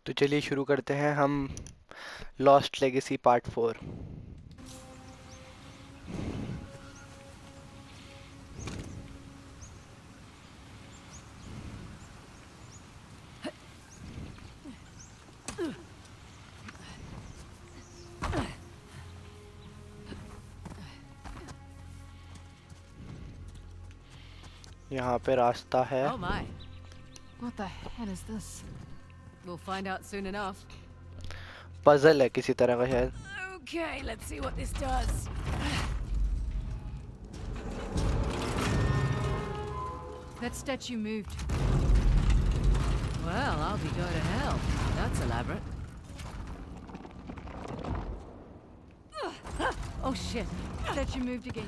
तो चलिए शुरू करते हैं हम लॉस्ट लेगेसी पार्ट 4। यहाँ पे रास्ता है। Oh my. What the hell is this? We'll find out soon enough. Puzzle है किसी तरह का शायद। Okay, let's see what this does. That statue moved. Well, I'll be going to hell. That's elaborate. Oh shit. Statue moved again.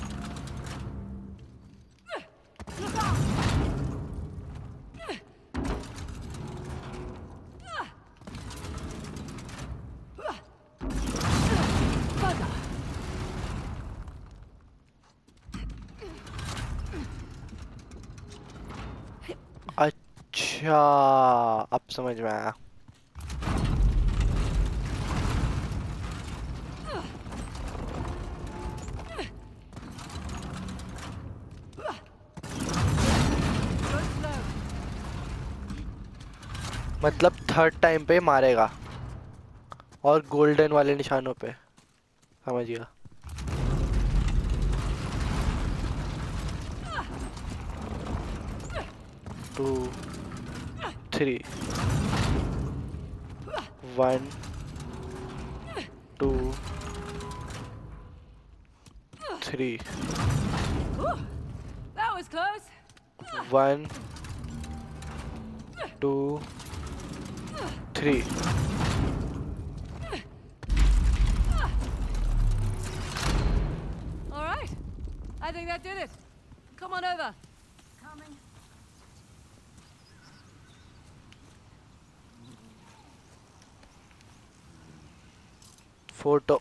अच्छा, अब समझ में आया। मतलब थर्ड टाइम पे मारेगा और गोल्डन वाले निशानों पे, समझ गया। Two 3 1 2 3 That was close. 1 2 3 All right. I think that did it. Come on over. Coming. Photo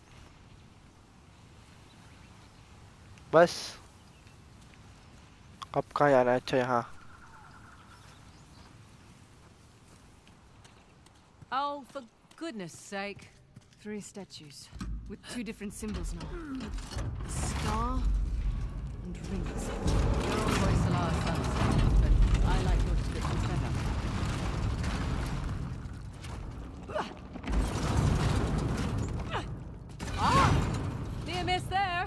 बस। अब कहाँ जाना है? अच्छा यहाँ। Oh, for goodness sake. 3 statues with 2 different symbols now. A star and rings. You're all very Salah sons, but I like your descriptions better. Ah! Near miss there.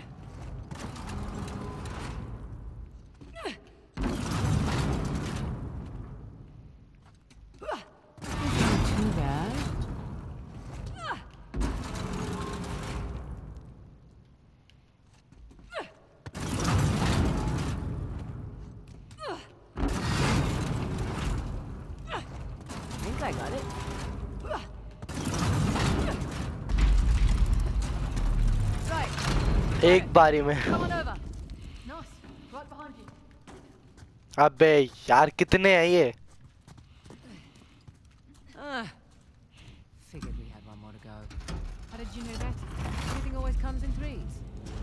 Isn't too bad. I think I got it. Right. एक बारी में। Come on over. Nice. Right behind you. अबे यार कितने हैं ये? Figured we had one more to go. How did you know that? Everything always comes in 3s.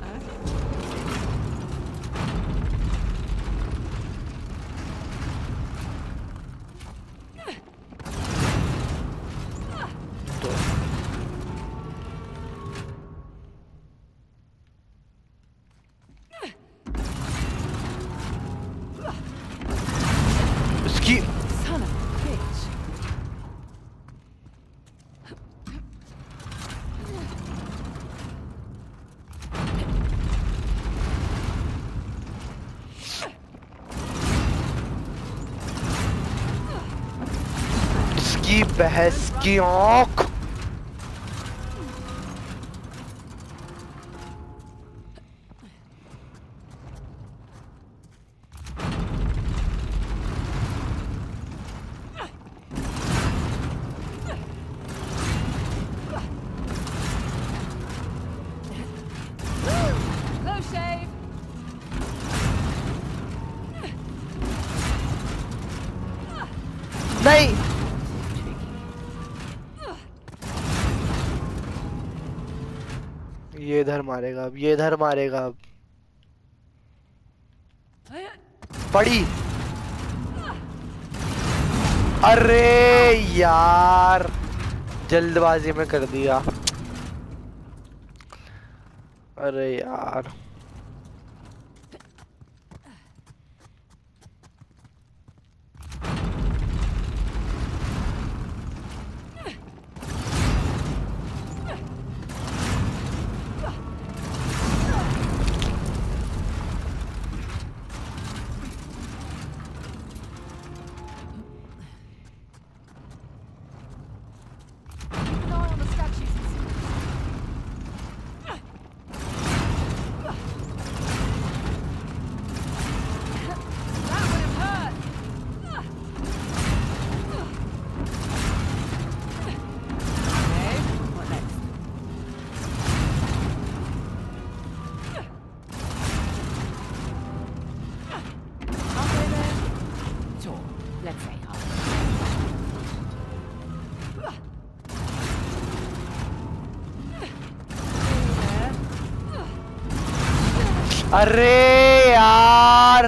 तो उसकी Son of a bitch. उसकी बहस की आँख। Close shave. नहीं, ये इधर मारेगा अब, ये इधर मारेगा अब। पड़ी। अरे यार जल्दबाजी में कर दिया। अरे यार Keep an eye on the statues and symbols. That would have hurt. Okay, what next? Halfway there? Sure, let's say halfway. There. अरे यार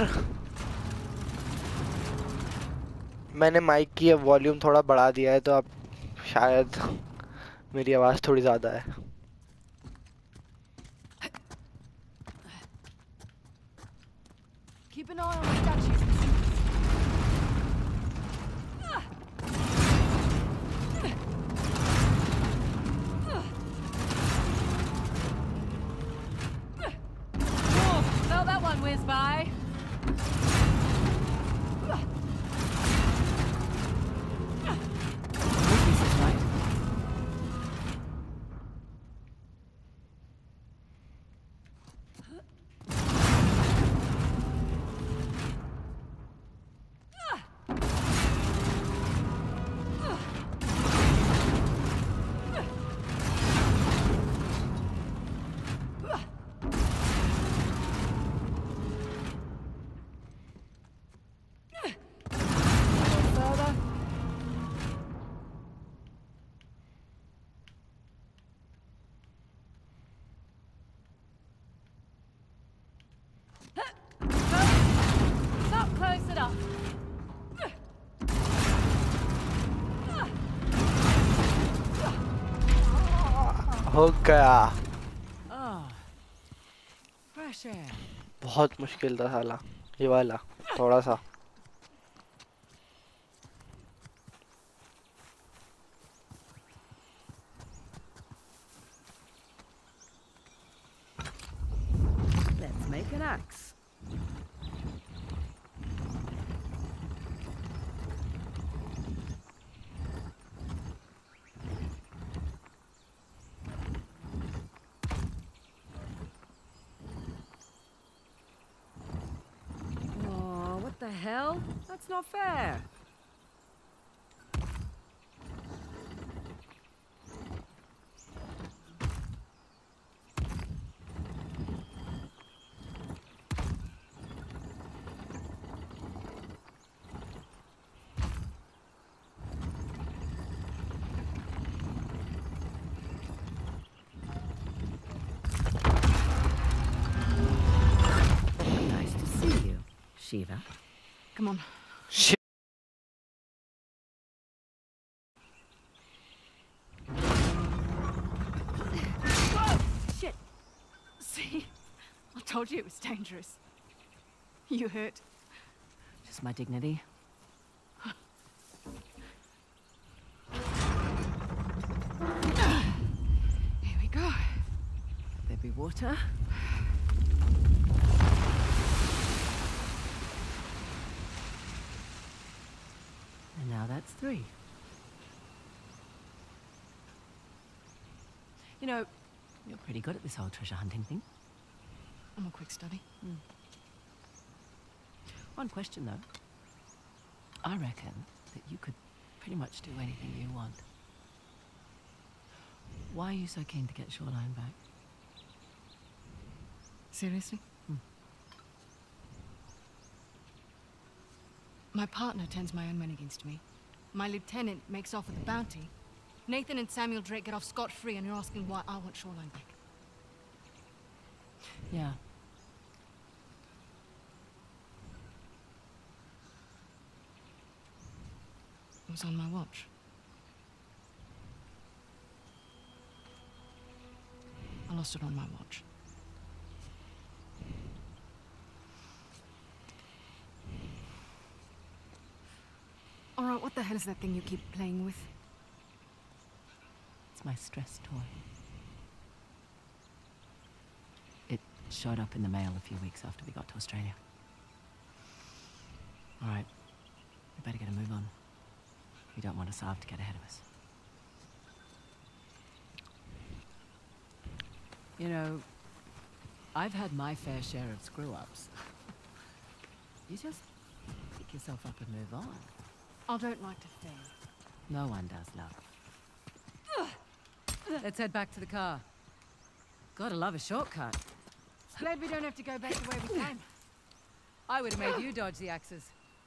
मैंने माइक की वॉल्यूम थोड़ा बढ़ा दिया है तो अब शायद मेरी आवाज थोड़ी ज्यादा है। Keep an eye on the statues and symbols. Oh, felt that one whiz by. This is right. Further. Not close enough. हो गया। Oh, fresh air. बहुत मुश्किल था साला ये वाला थोड़ा सा। Let's make an axe. Oh, what the hell? That's not fair. Nice to see you, Shiva. Come on. Shit. Shit. See? I told you it was dangerous. You hurt. Just my dignity. Here we go. There be water. And now that's 3. You know, you're pretty good at this whole treasure hunting thing. I'm a quick study. One question, though. I reckon that you could pretty much do anything you want. Why are you so keen to get Shoreline back? Seriously? My partner turns my own men against me. My lieutenant makes off with the bounty. Nathan and Samuel Drake get off scot-free, and you're asking why I want Shoreline back. Yeah. was on my watch. I lost it on my watch. All right, what the hell is that thing you keep playing with? It's my stress toy. It showed up in the mail a few weeks after we got to Australia. All right, we better get a move on. We don't want Asav to get ahead of us. You know, I've had my fair share of screw-ups. You just pick yourself up and move on. I don't like to fail. No one does, love. Let's head back to the car. Gotta love a shortcut. Glad we don't have to go back the way we came. I would have made you dodge the axes.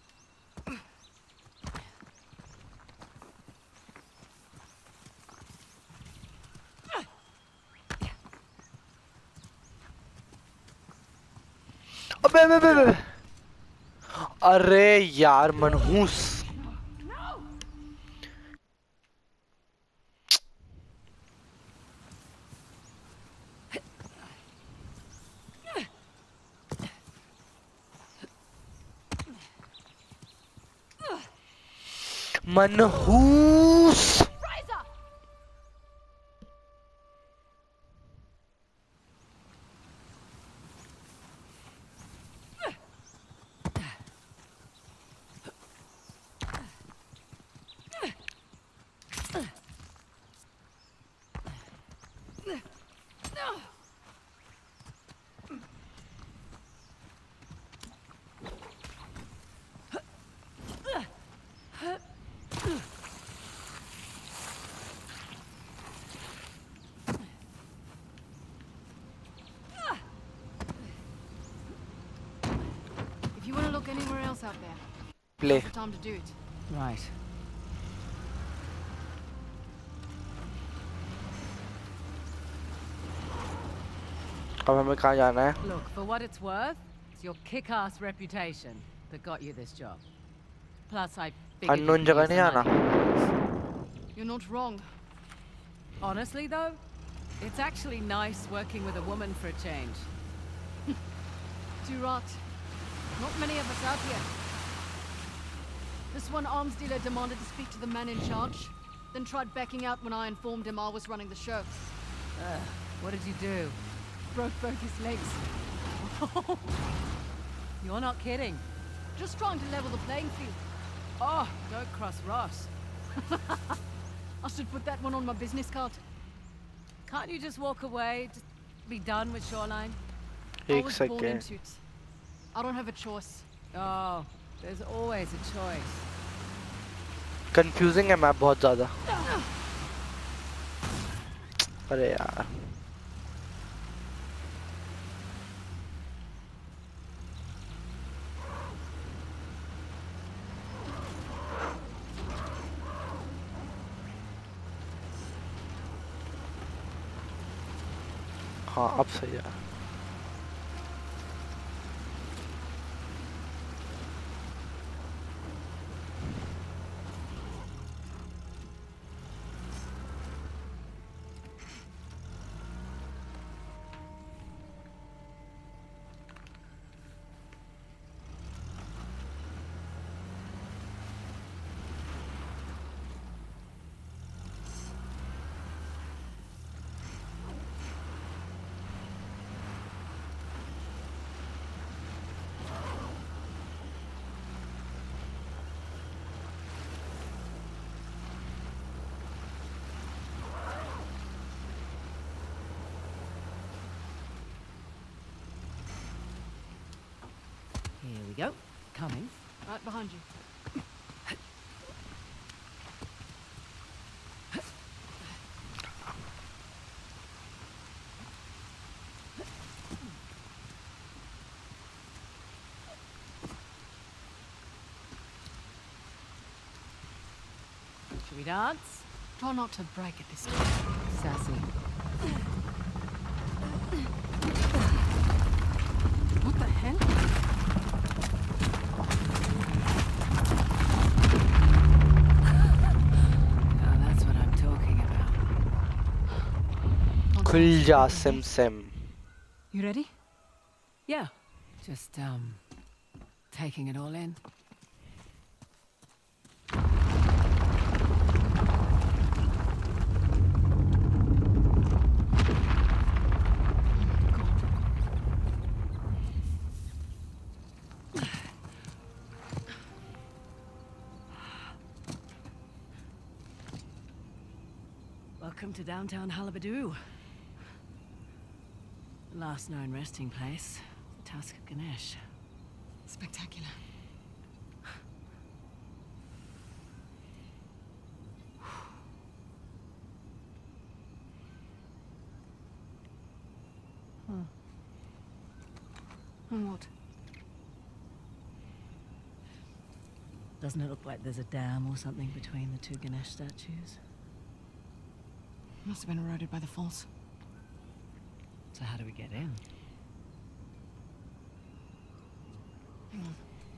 अबे अरे यार मनहूस मनहूस If you want to look anywhere else out there, play it's time to do it. Right. अब हमें कहाँ जाना है Look, for what it's worth, it's your kick-ass reputation that got you this job. Plus, I figured Unknown you could जगह use नहीं the आना money. You're not wrong. Honestly, though, it's actually nice working with a woman for a change. Too right. Not many of us out here. This one arms dealer demanded to speak to the man in charge, then tried backing out when I informed him I was running the show. What did you do? Broke both his legs. You're not kidding. Just trying to level the playing field. Oh, don't cross Ross. I should put that one on my business card. Can't you just walk away? Just be done with Shoreline? I एक was born second into it. I don't have a choice. Oh, there's always a choice. Confusing है map बहुत ज़्यादा अरे यार हाँ अब सही है Here we go. Coming. Right behind you. Should we dance? Try not to break it this time. Sassy. What the hell? खुल जा सिम सिम. You ready? Yeah. Just taking it all in. Welcome to downtown Halabadu. The last known resting place, the Tusk of Ganesh. Spectacular. And what? Doesn't it look like there's a dam or something between the two Ganesh statues? Must have been eroded by the falls. So how do we get in? Hang on.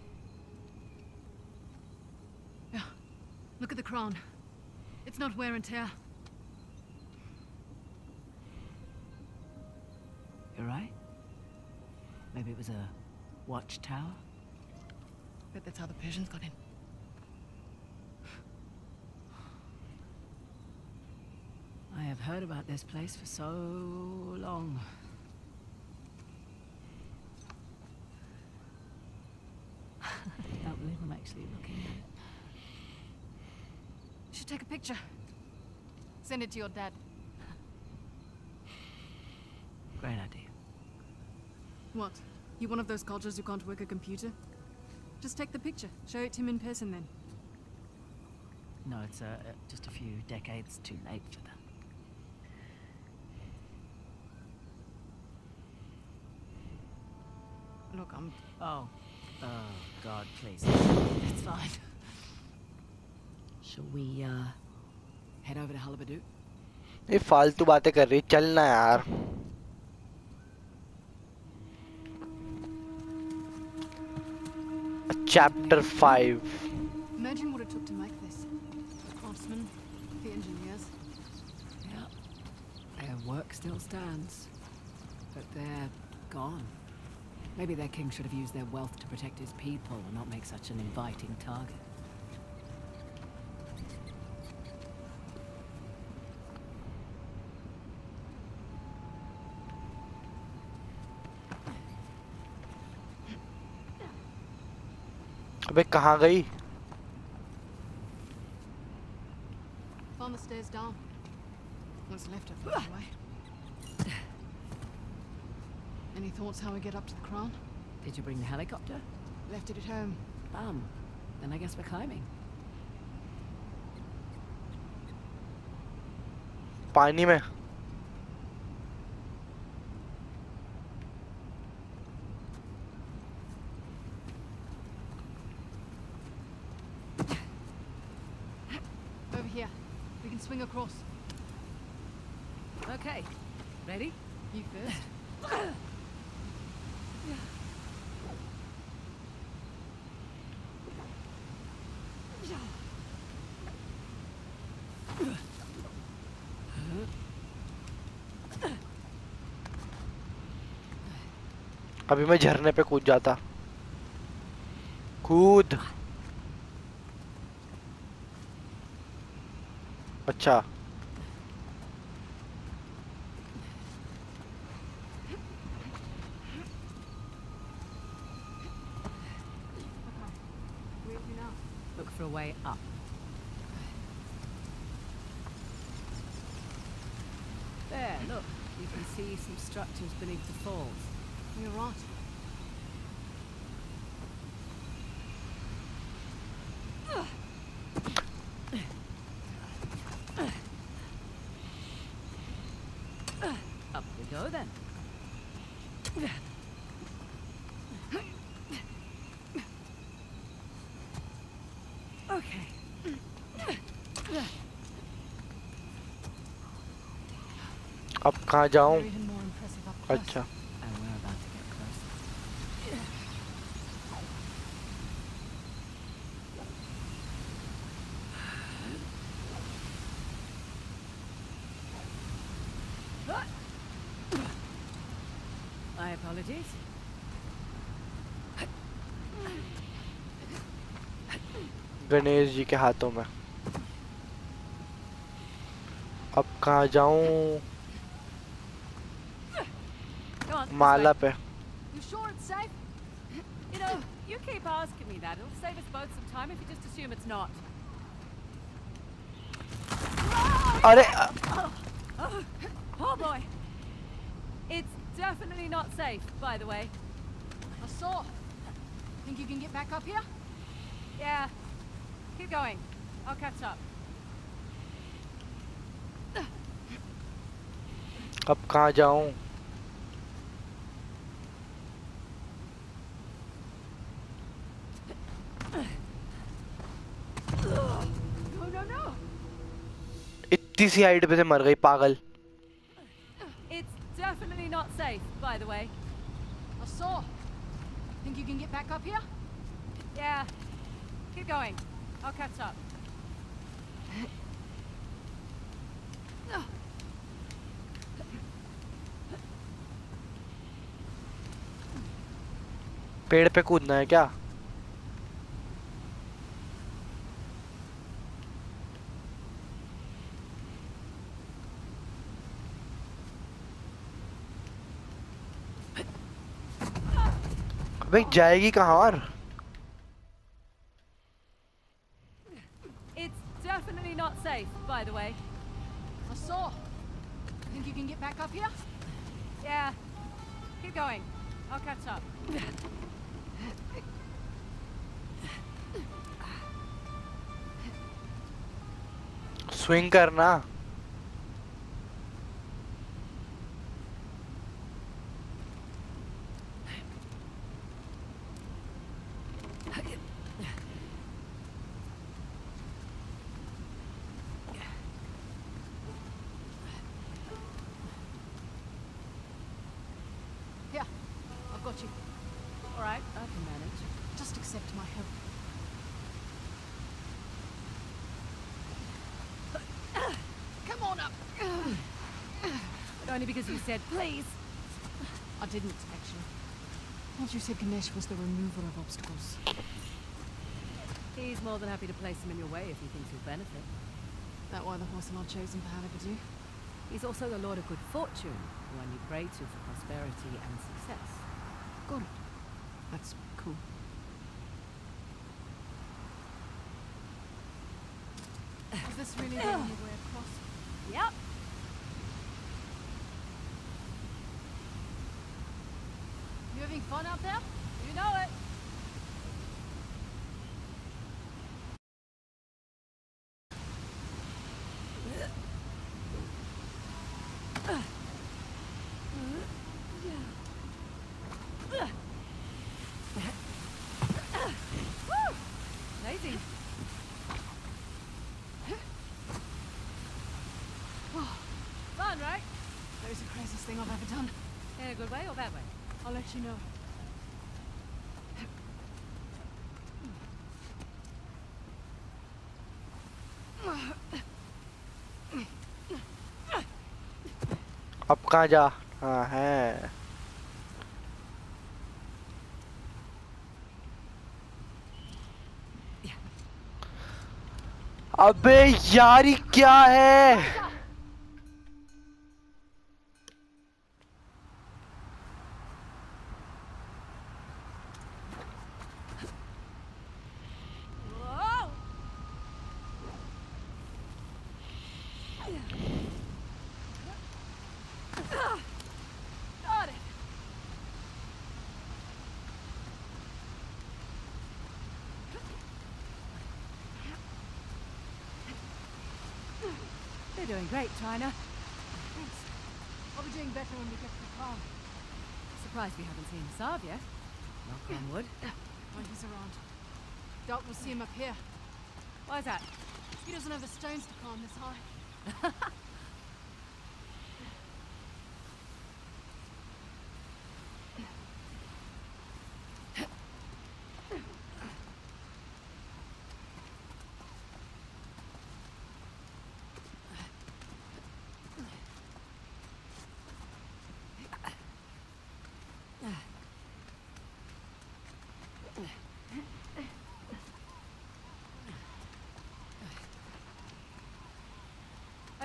Yeah. Look at the crown. It's not wear and tear. You're right. Maybe it was a watchtower? Bet that's how the Persians got in. I have heard about this place for so long. I can't believe I'm actually looking at it. You should take a picture. Send it to your dad. Great idea. What? You one of those cultures who can't work a computer? Just take the picture. Show it to him in person then. No, it's just a few decades too late for that. Look, Oh. Oh, God, please. It's fine. Shall we, head over to Halabadu? ये फालतू बातें कर रही, चलना यार. Chapter 5. Imagine what it took to make this. The craftsmen, the engineers. Yeah. Their work still stands. But they're gone. Maybe their king should have used their wealth to protect his people and not make such an inviting target. अबे कहाँ गई? Found the stairs down. What's left of it anyway. Any thoughts how we get up to the crown? Did you bring the helicopter? Left it at home. Bum. Then I guess we're climbing. पानी में. Over here. We can swing across. Okay. Ready? You first. अभी मैं झरने पे कूद जाता. कूद. अच्छा. Where are you now? Look for a way up. There, look. You can see some structures beneath the falls. You're right. Up we go then. Okay. अब कहाँ जाऊँ? You're even more impressive up close. अच्छा. And we're about to get closer. Apologies. Ganesh ji के हाथों में। अब कहाँ जाऊं? Go on, this Mala way. पे। You sure it's safe? You know, you keep asking me that. It'll save us both some time if you just assume it's not. अरे Oh boy. It's definitely not safe, by the way. I saw. Think you can get back up here? Yeah. Keep going. I'll catch up. अब कहाँ जाऊं? No, no, no. इतनी सी height पे से मर गई पागल। It's definitely not safe, by the way. I saw. Think you can get back up here? Yeah. Keep going. I'll catch up. पेड़ पे कूदना है क्या? अबे जाएगी कहाँ और? It's definitely not safe, by the way. I saw. Think you can get back up here? Yeah. Keep going. I'll catch up. Swing करना। Here. I've got you. All right, I can manage. Just accept my help. Come on up. But only because you said please. I didn't, actually. Once you said Ganesh was the remover of obstacles. He's more than happy to place them in your way if he thinks you'll benefit. That why the horse and I chosen for Halibadu? He's also the Lord of Good Fortune, the one you pray to for prosperity and success. Got it. That's cool. Is this really the only way across? Yep. You having fun out there? You know it. Amazing. Fun, right? That is the craziest thing I've ever done. In a good way or bad way? I'll let you know. अब कहाँ जा? हाँ है। अबे यार ये क्या है? Whoa! Got it. You're doing great, China. Thanks. I'll be doing better when we get to the farm. Surprised we haven't seen Sav yet. Knock on wood. When he's around. Doubt we'll see him up here. Why's that? He doesn't have the stones to climb this high.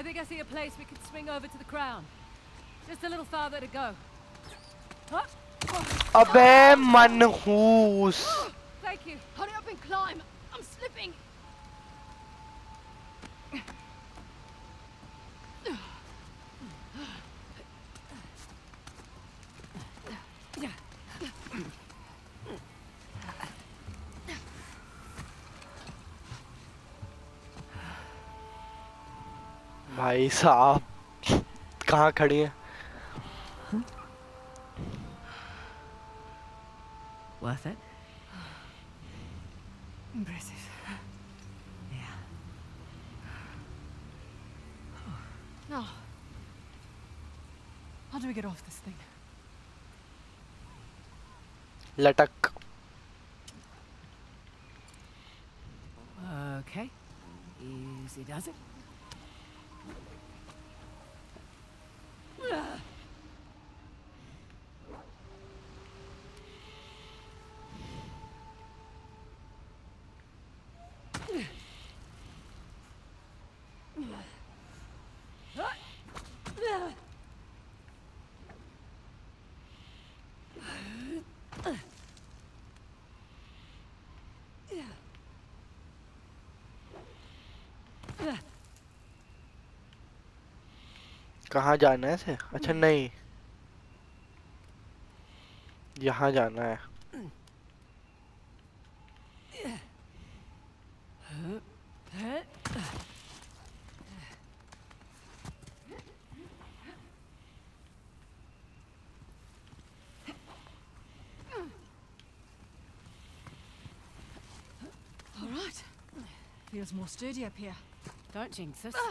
I think I see a place we could swing over to the crown. Just a little farther to go. Huh? अबे मनहूस. Thank you. Hurry up and climb! I'm slipping! भाई साहब कहाँ खड़ी है? Worth it? Impressive. Yeah. Now, how do we get off this thing? लटक. Okay. Easy does it. कहाँ जाना है इसे? अच्छा नहीं, यहाँ जाना है. All right. Feels more sturdy up here. Don't jinx us.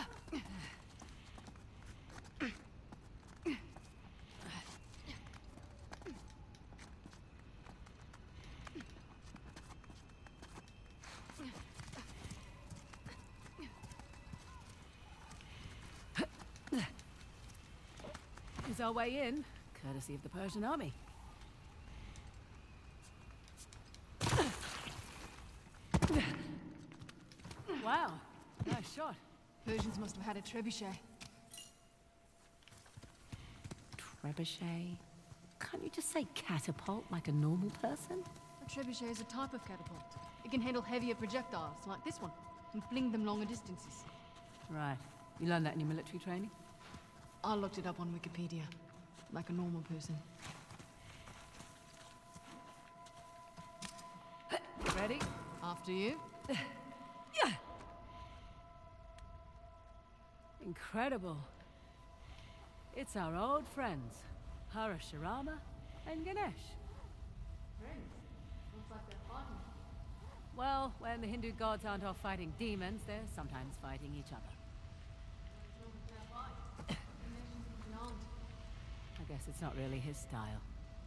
Here's our way in, courtesy of the Persian army. Wow, nice shot. Persians must have had a trebuchet. Trebuchet? Can't you just say catapult like a normal person? A trebuchet is a type of catapult. It can handle heavier projectiles, like this one, and fling them longer distances. Right. You learned that in your military training? I looked it up on Wikipedia, like a normal person. Ready? After you. Incredible. It's our old friends, Parashurama and Ganesh. Friends? Looks like they're fighting. Well, when the Hindu gods aren't off fighting demons, they're sometimes fighting each other. I guess it's not really his style.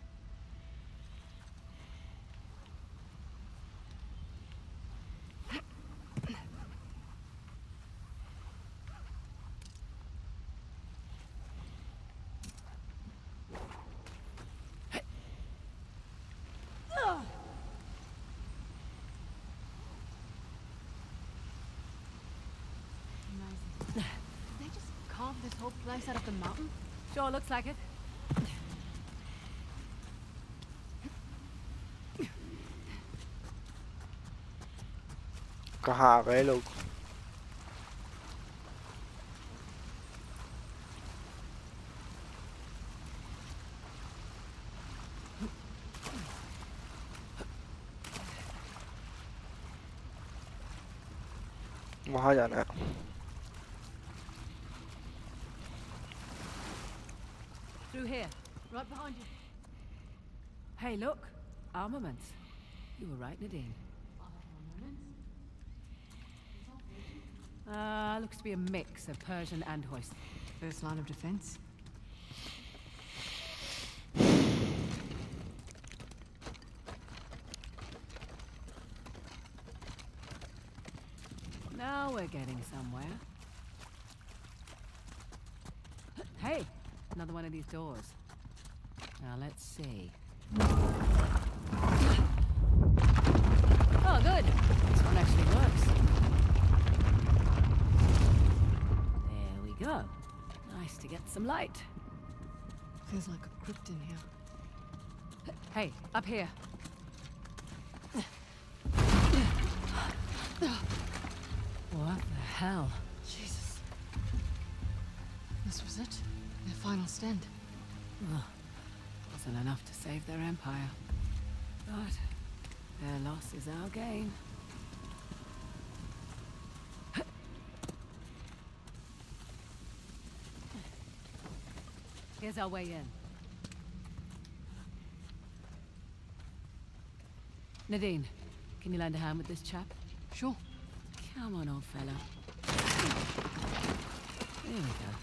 Amazing. Did they just carve this whole place out of the mountain? Sure looks like it. कहाँ आ गए लोग? वहाँ जाना है. Through here. Right behind you. Hey, look. Armaments. You were right, Nadine. Looks to be a mix of Persian and Hoist. First line of defense. Now we're getting somewhere. Hey, another one of these doors. Now let's see. Oh, good. This one actually works. There we get some light. Feels like a crypt in here. Hey, up here. What the hell? Jesus. This was it? Their final stand. Well, wasn't enough to save their empire. But their loss is our gain. Here's our way in. Nadine, can you lend a hand with this chap? Sure. Come on, old fella. There we go.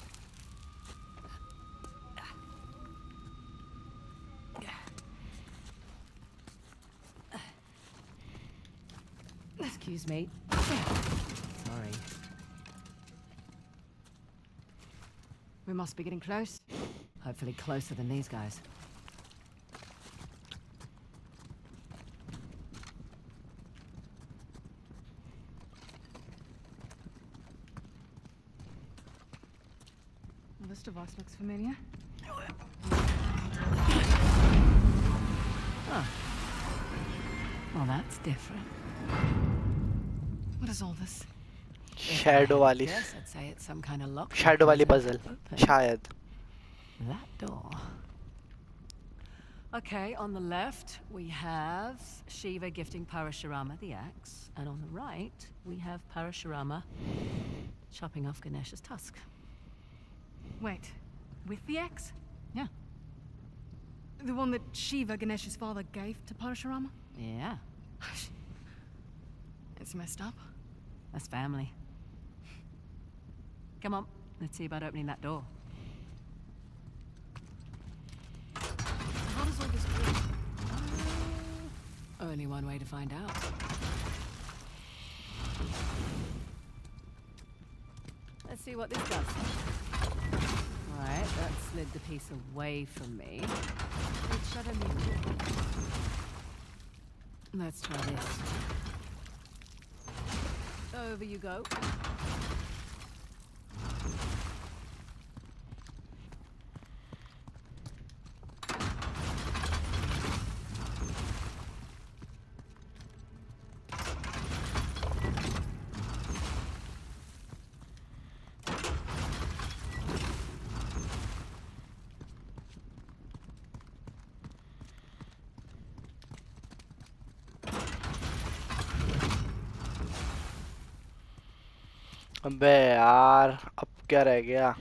Excuse me. Sorry. We must be getting close. Hopefully closer than these guys. Well, this device looks familiar. Huh. Well, that's different. What is all this? Shadow वाली Yes, I'd say it's some kind of lock. shadow वाली puzzle शायद. That door. Okay, on the left we have Shiva gifting Parashurama the axe, and on the right we have Parashurama chopping off Ganesh's tusk. Wait, with the axe? Yeah. The one that Shiva, Ganesh's father, gave to Parashurama? Yeah, It's messed up. that's family. Come on, let's see about opening that door. How does all this work? Only one way to find out. Let's see what this does. Alright, that slid the piece away from me. Wait, shadow me. Let's try this. Over you go. अबे यार अब क्या रह गया?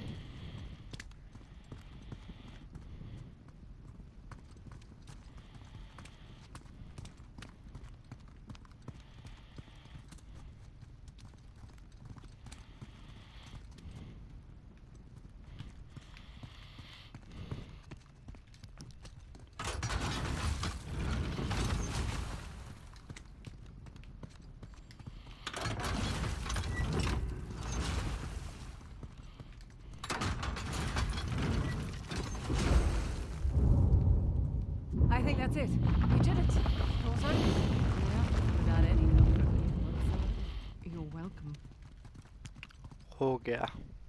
I think that's it. We did it. Also, Without any help from you whatsoever. you're welcome. हो गया.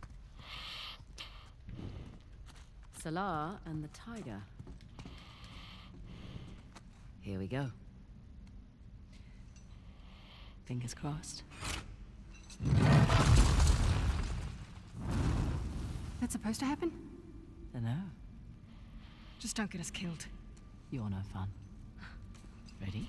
Salah and the tiger. Here we go. Fingers crossed. That's supposed to happen? Dunno. Just don't get us killed. You're no fun. Ready?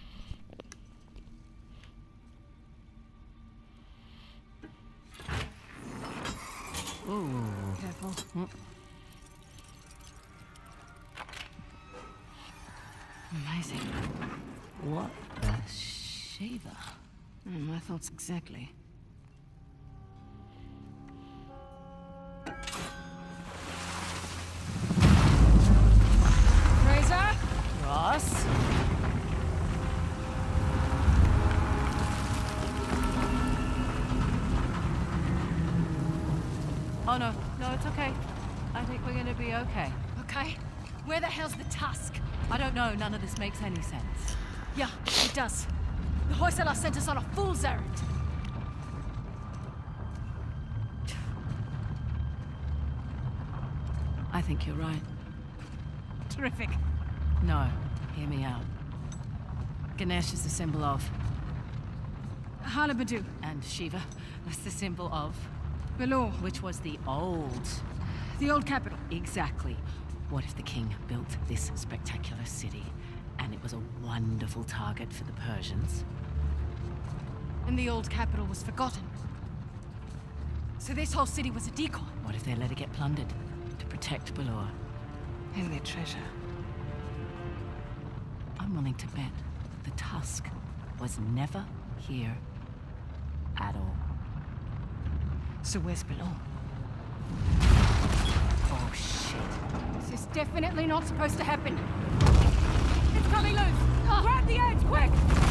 Ooh. Careful. Amazing. What the Shiva? My thoughts exactly. Fraser? Ross? Oh no, no, it's okay. I think we're gonna be okay. Okay. Where the hell's the tusk? I don't know, none of this makes any sense. Yeah, it does. The Hoysala sent us on a fool's errand. think you're right. Terrific. No, hear me out. Ganesh is the symbol of, Halabadu. and Shiva, that's the symbol of, Belor. which was the old. The old capital. Exactly. What if the king built this spectacular city, and it was a wonderful target for the Persians? And the old capital was forgotten. So this whole city was a decoy. What if they let it get plundered to protect Belor? And their treasure. I'm willing to bet the Tusk was never here at all. So where's Belor? Oh, shit. This is definitely not supposed to happen. It's coming loose! Grab the edge, quick!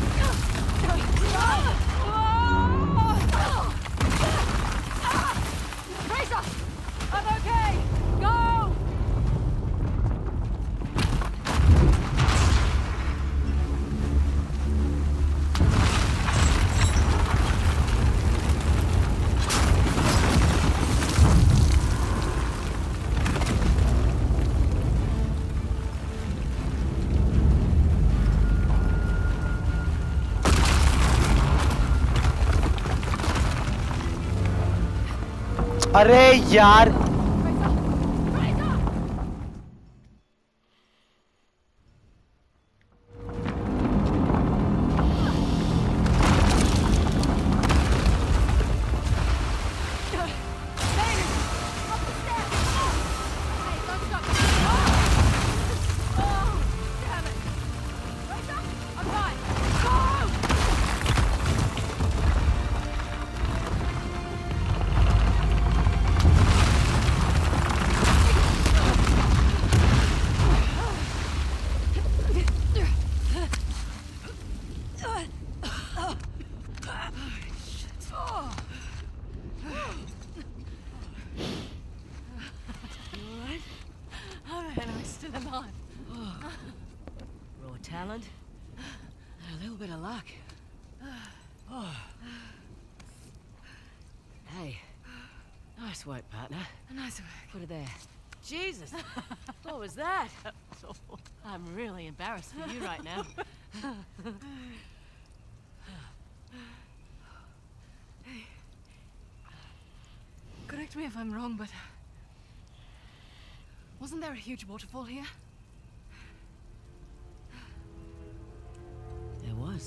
Fraser! I'm okay! Go! अरे यार Raw talent, and a little bit of luck. Hey, nice work, partner. Nice work. Put it there. Jesus, what was that? I'm really embarrassed for you right now. Correct me if I'm wrong, but wasn't there a huge waterfall here? There was.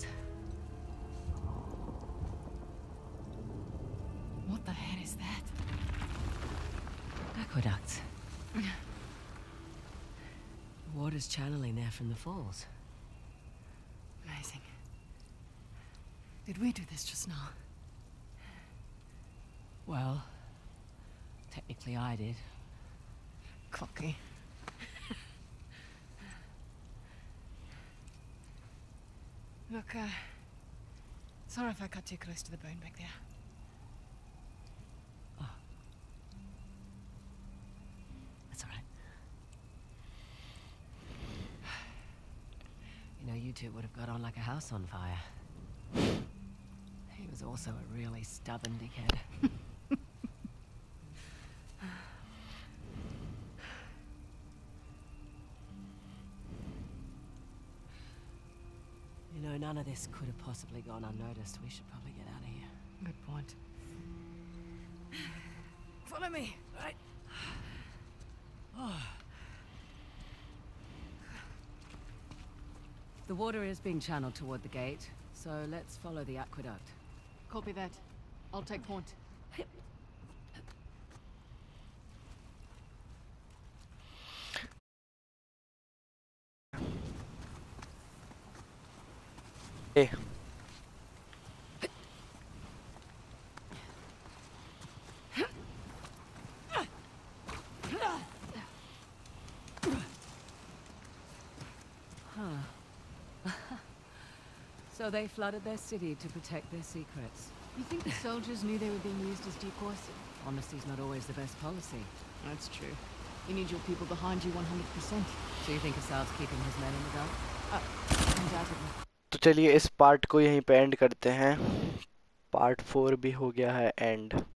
What the hell is that? Aqueducts. The water's channeling there from the falls. Amazing. Did we do this just now? Well, technically I did. Cocky. Look, sorry if I cut too close to the bone back there. That's all right. You know, you two would have got on like a house on fire. He was also a really stubborn dickhead. You know, none of this could have possibly gone unnoticed. We should probably get out of here. Good point. Follow me. Right. The water is being channeled toward the gate, so let's follow the aqueduct. Copy that. I'll take point. A, So they flooded their city to protect their secrets. You think the soldiers knew they were being used as decoys? Honesty's not always the best policy. That's true. You need your people behind you 100%. So you think Assad's keeping his men in the dark? Undoubtedly. तो चलिए इस part को यहीं पे and करते हैं। Part 4 भी हो गया है एंड।